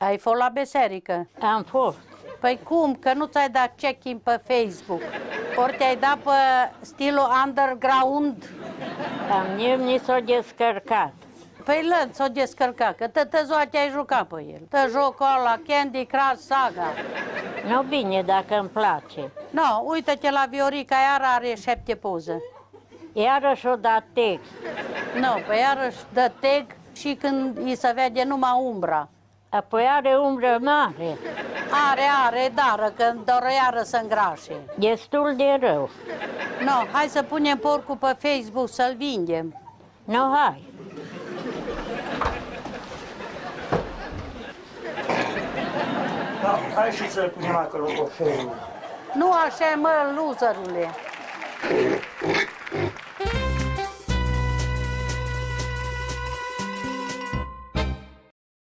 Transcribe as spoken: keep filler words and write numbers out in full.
Ai fost la biserică? Am fost. Păi cum? Că nu ți-ai dat check-in pe Facebook? Ori te-ai dat pe stilul underground? Am nimeni s-a descărcat. Păi lăd, s-o descărcat, că tătă ziua te-ai jucat pe el. Tă jocul ăla, Candy Crush Saga. Nu bine dacă îmi place. No, uită-te la Viorica, iar are șapte poze. Iarăși o dat text. No, păi iarăși dă tag și când îi se vede numai umbra. Apoi are umbră mare. Are, are, dară, că doră iară să îngrașe. Destul de rău. No, hai să punem porcul pe Facebook să-l vindem. Nu, hai. Da, hai și să punem acolo pe felul. Nu așa, mă, loserule.